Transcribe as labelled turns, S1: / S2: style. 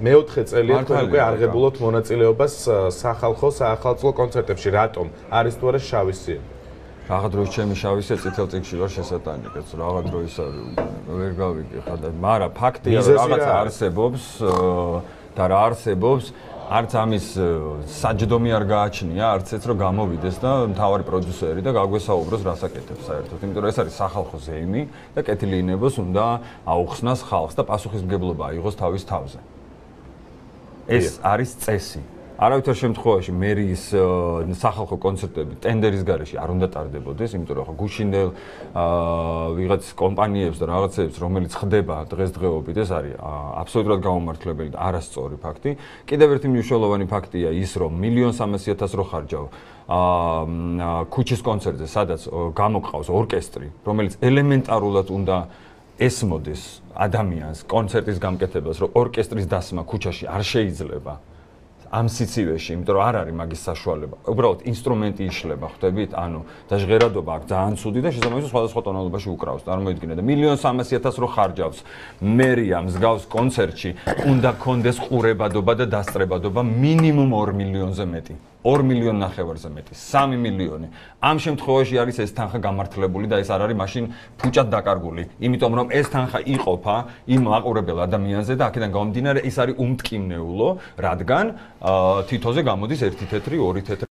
S1: მეოთხე წელია თქვენ უკვე არღებულობთ მონაწილეობას სახალხო საახალწლო კონცერტებში. რატომ? არის თუ არა შავი სია?
S2: Რაღაც დროის ჩემი შავი სია წითელ წიგნში ვარ შესატანიკებს, რაღაც დროის ვერ გავიგე ხადა, მაგრამ ფაქტია რომ რაღაცა არსებობს და რა არსებობს არც ამის საჯდომი არ გააჩნია, არც ეც რომ გამოვიდეს და მთავარი პროდიუსერი და გაგვესაუბროს რასაკეთებს საერთოდ. იმიტომ რომ ეს არის სახალხო ზეიმი და კეთილი ინებოს უნდა აუხსნას ხალხს და პასუხისმგებლობა აიღოს თავის თავზე. ეს არის წესი. არავითარ შემთხვევაში მერიის სახალხო კონცერტები ტენდერის გარეშე არ უნდა ტარდებოდეს, იმიტომ რომ გუშინდელ ვიღაც კომპანიებს და რაღაცებს, რომელიც ხდება დღესდღეობით, ეს არის აბსოლუტურად გაუმართლებელი და არასწორი ფაქტი. კიდევ ერთი მნიშვნელოვანი ფაქტია ის, რომ 1.300.000 რო ხარჯავ ქუჩის კონცერტზე, სადაც გამოყავს ორკესტრი, რომელიც ელემენტარულად უნდა ესმოდეს ადამიანს კონცერტის გამკეთებას, რომ ორკესტრის დასმა ქუჩაში არ შეიძლება. Am სიცივეში, იმიტომ რომ არ არის მაგის საშუალება. უბრალოდ ინსტრუმენტი იშლება, ხვდებით? ანუ და ჟღერადობა აქვს ძალიან ცუდი და შესაბამისად სხვადასხვა ტონალობაში უკრავს. წარმოიდგინე და 1.300.000 რო ხარჯავს მერია მსგავს კონცერტში, უნდა გქონდეს ყურებადობა და დასწრებადობა მინიმუმ 2 მილიონზე მეტი. 2 მილიონ ნახევარზე მეტი, 3 მილიონი. ამ შემთხვევაში არის ეს თანხა გამართლებული და ეს არ არის მაშინ ფუჭად დაკარგული. იმიტომ რომ ეს თანხა იყოფა იმ მაყურებელ ადამიანზე და აქედან გამომდინარე ეს არის უმტკივნეულო, რადგან თითოზე გამოდის 1 თეთრი, 2 თეთრი